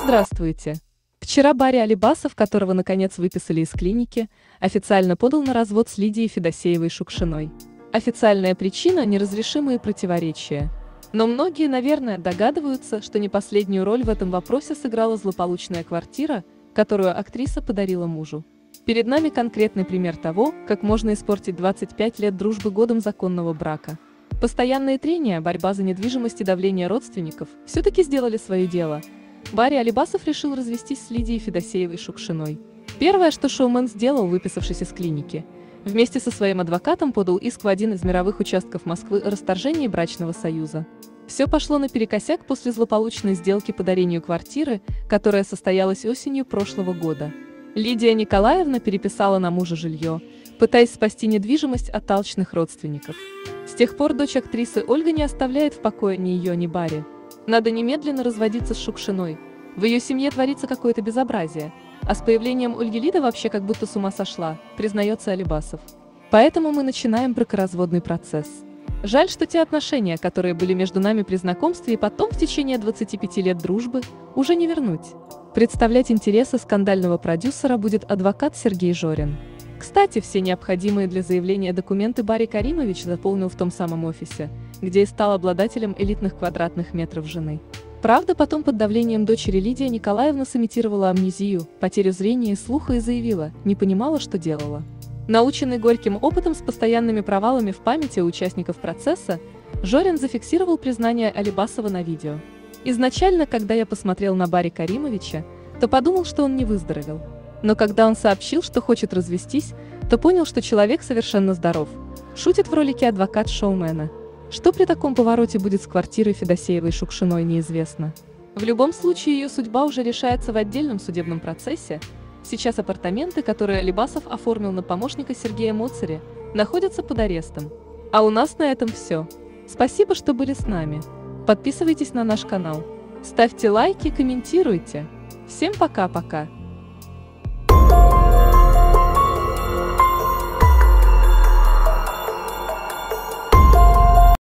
Здравствуйте! Вчера Барри Алибасов, которого наконец выписали из клиники, официально подал на развод с Лидией Федосеевой-Шукшиной. Официальная причина – неразрешимые противоречия. Но многие, наверное, догадываются, что не последнюю роль в этом вопросе сыграла злополучная квартира, которую актриса подарила мужу. Перед нами конкретный пример того, как можно испортить 25 лет дружбы годом законного брака. Постоянные трения, борьба за недвижимость и давление родственников все-таки сделали свое дело. Барри Алибасов решил развестись с Лидией Федосеевой-Шукшиной. Первое, что шоумен сделал, выписавшись из клиники, вместе со своим адвокатом подал иск в один из мировых участков Москвы о расторжении брачного союза. Все пошло наперекосяк после злополучной сделки по дарению квартиры, которая состоялась осенью прошлого года. Лидия Николаевна переписала на мужа жилье, пытаясь спасти недвижимость от алчных родственников. С тех пор дочь актрисы Ольга не оставляет в покое ни ее, ни Барри. Надо немедленно разводиться с Шукшиной. В ее семье творится какое-то безобразие, а с появлением Ольги Лида вообще как будто с ума сошла, признается Алибасов. Поэтому мы начинаем бракоразводный процесс. Жаль, что те отношения, которые были между нами при знакомстве и потом в течение 25 лет дружбы, уже не вернуть. Представлять интересы скандального продюсера будет адвокат Сергей Жорин. Кстати, все необходимые для заявления документы Барри Каримович заполнил в том самом офисе, где и стал обладателем элитных квадратных метров жены. Правда, потом под давлением дочери Лидия Николаевна сымитировала амнезию, потерю зрения и слуха и заявила, не понимала, что делала. Наученный горьким опытом с постоянными провалами в памяти у участников процесса, Жорин зафиксировал признание Алибасова на видео. Изначально, когда я посмотрел на Барри Каримовича, то подумал, что он не выздоровел. Но когда он сообщил, что хочет развестись, то понял, что человек совершенно здоров. Шутит в ролике адвокат шоумена. Что при таком повороте будет с квартирой Федосеевой-Шукшиной, неизвестно. В любом случае, ее судьба уже решается в отдельном судебном процессе. Сейчас апартаменты, которые Алибасов оформил на помощника Сергея Моцари, находятся под арестом. А у нас на этом все. Спасибо, что были с нами. Подписывайтесь на наш канал. Ставьте лайки, комментируйте. Всем пока-пока.